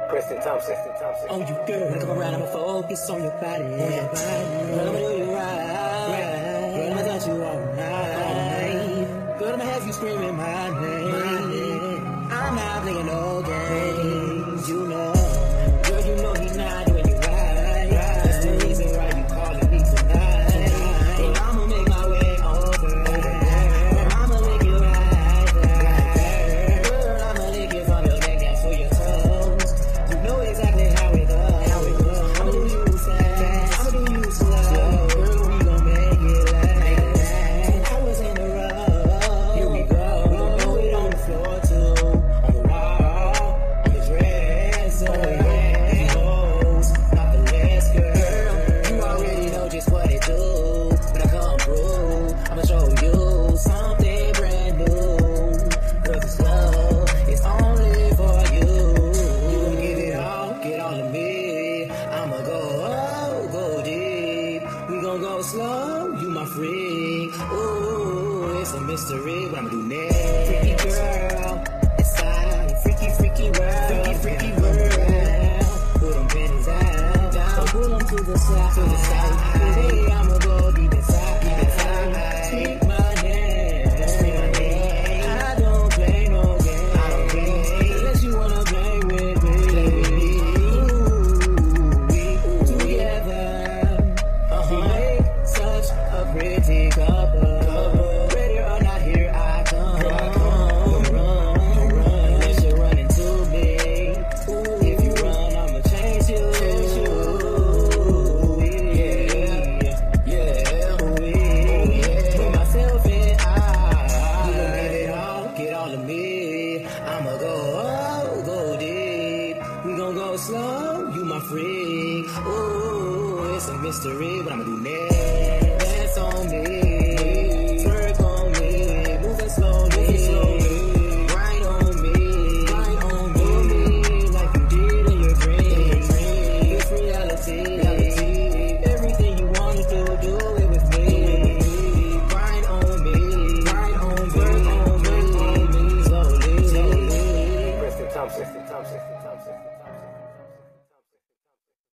Kristen Thompson. Oh, you girl, when I come around, I'ma focus on your body. Girl, I'ma do you right. Girl, I'ma touch you all night. Girl, I'ma have you screaming my name. I'm not playing no games, you know. Girl, you know he's not doing you right. That's the reason why you calling me tonight. And I'ma make my way over. Girl, I'ma lick you right. Girl, I'ma lick you from your neck down to your toes. You know exactly how it goes. I'ma do you fast. I'ma do you slow. Girl, we gon' make it last. Hours in a row. Here we go. We gon' throw it on the floor too. On the wall, on the dresser. Yeah, clothes, not the less, girl. You already know just what it do. When I come through, I'ma show you something brand new. Cause this love is only for you. You gon' give it all, get all of me. I'ma go deep. We gon' go slow, you my freak. Ooh, it's a mystery, what I'ma do next. Freaky girl, inside a freaky world. Freaky world. Put them panties out, down, pull them to the side. Today I'ma go deep inside. Take my hand. I don't play no games. Unless you wanna play with me. Ooh, we together. We make such a pretty couple. Ready or not, here I come. Run, unless you're running to me. If you run, I'ma chase you. Put myself in. You gon' give it all, get all of me. I'ma go deep. We gon' go slow, you my freak. Ooh, it's a mystery, what I'ma do next.